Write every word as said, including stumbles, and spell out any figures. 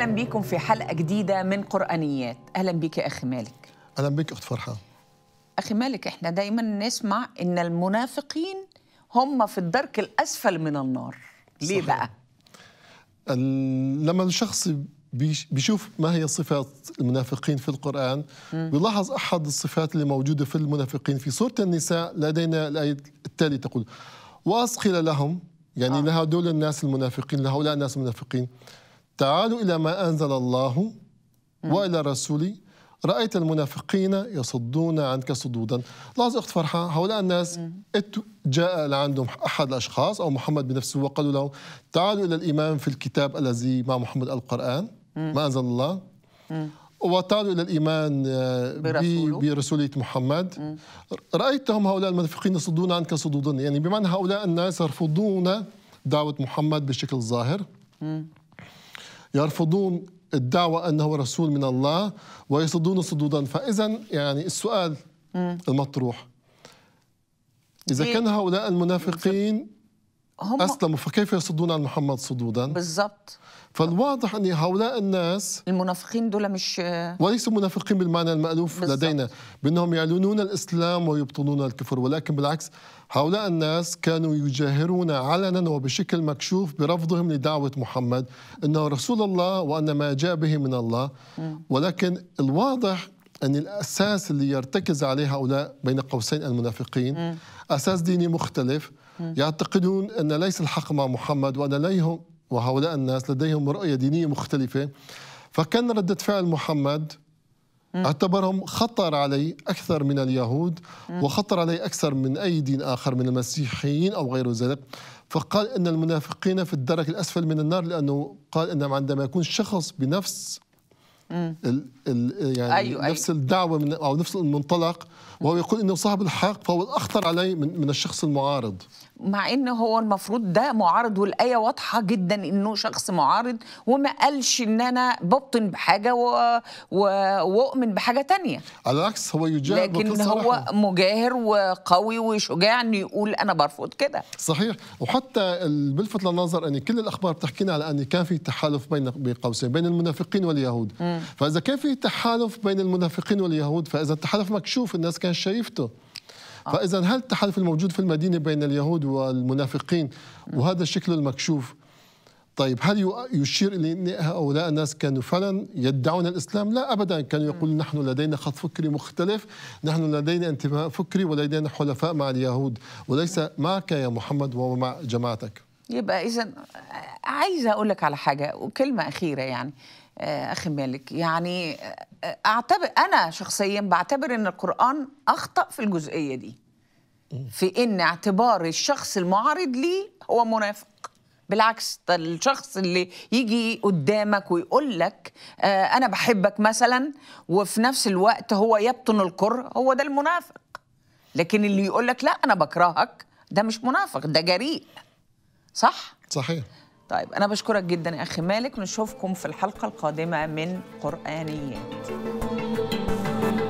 أهلا بكم في حلقة جديدة من قرآنيات. أهلا بك يا أخي مالك. أهلا بك أخت فرحة. أخي مالك، إحنا دايما نسمع إن المنافقين هم في الدرك الأسفل من النار. ليه صحيح. بقى؟ لما الشخص بيشوف ما هي صفات المنافقين في القرآن م. بيلاحظ أحد الصفات اللي موجودة في المنافقين في سورة النساء. لدينا الآية التالية تقول: وأصقل لهم، يعني آه. لهؤلاء الناس المنافقين، لهؤلاء الناس المنافقين: تعالوا إلى ما أنزل الله م. وإلى رسوله رأيت المنافقين يصدون عنك صدودا. لاحظ أخت فرحة، هؤلاء الناس م. جاء لعندهم أحد الأشخاص أو محمد بنفسه وقالوا له: تعالوا إلى الإيمان في الكتاب الذي مع محمد القرآن م. ما أنزل الله م. وتعالوا إلى الإيمان برسوله, برسولة محمد. م. رأيتهم هؤلاء المنافقين يصدون عنك صدودا، يعني بمعنى هؤلاء الناس يرفضون دعوة محمد بشكل ظاهر، م. يرفضون الدعوة أنه رسول من الله ويصدون صدودا. فإذا يعني السؤال م. المطروح: إذا إيه؟ كان هؤلاء المنافقين هم أسلموا فكيف يصدون عن محمد صدودا؟ بالضبط. فالواضح أن هؤلاء الناس المنافقين دول مش وليسوا منافقين بالمعنى المألوف بالزبط. لدينا بأنهم يعلنون الإسلام ويبطنون الكفر، ولكن بالعكس هؤلاء الناس كانوا يجاهرون علنا وبشكل مكشوف برفضهم لدعوة محمد أنه رسول الله وأن ما جاء به من الله. م. ولكن الواضح أن الأساس اللي يرتكز عليه هؤلاء بين قوسين المنافقين م. أساس ديني مختلف. م. يعتقدون أن ليس الحق مع محمد وأن لديهم وهؤلاء الناس لديهم رؤية دينية مختلفة. فكان ردة فعل محمد م. اعتبرهم خطر عليه أكثر من اليهود م. وخطر عليه أكثر من أي دين آخر من المسيحيين أو غير ذلك. فقال أن المنافقين في الدرك الأسفل من النار، لأنه قال أن عندما يكون شخص بنفس ال ال يعني أيوة نفس أيوة. الدعوة من أو نفس المنطلق وهو يقول إنه صاحب الحق، فهو الأخطر عليه من, من الشخص المعارض، مع إنه هو المفروض ده معارض، والآية واضحة جدا إنه شخص معارض وما قالش إن أنا ببطن بحاجة و... و... وأؤمن بحاجة تانية. على العكس هو يجاهر، لكن هو مجاهر وقوي وشجاع إنه يقول أنا برفض كده. صحيح. وحتى بلفت للنظر أن كل الأخبار بتحكينا على أن كان في تحالف بين قوسين بين المنافقين واليهود. م. فإذا كان في تحالف بين المنافقين واليهود فإذا التحالف مكشوف الناس كانت شايفته. فإذا هل التحالف الموجود في المدينة بين اليهود والمنافقين وهذا الشكل المكشوف، طيب هل يشير إلى أن هؤلاء الناس كانوا فعلا يدعون الإسلام؟ لا أبدا، كانوا يقولون نحن لدينا خط فكري مختلف، نحن لدينا انتماء فكري ولدينا حلفاء مع اليهود وليس معك يا محمد ومع جماعتك. يبقى إذن عايزة أقول لك على حاجة وكلمة أخيرة، يعني أخي مالك، يعني أعتبر أنا شخصيا بعتبر أن القرآن أخطأ في الجزئية دي، في أن اعتبار الشخص المعارض ليه هو منافق. بالعكس، الشخص اللي يجي قدامك ويقول لك أنا بحبك مثلا وفي نفس الوقت هو يبطن الكره، هو ده المنافق. لكن اللي يقول لك لا أنا بكرهك ده مش منافق، ده جريء. صح؟ صحيح. طيب أنا بشكرك جدا يا أخي مالك، ونشوفكم في الحلقة القادمة من قرآنيات.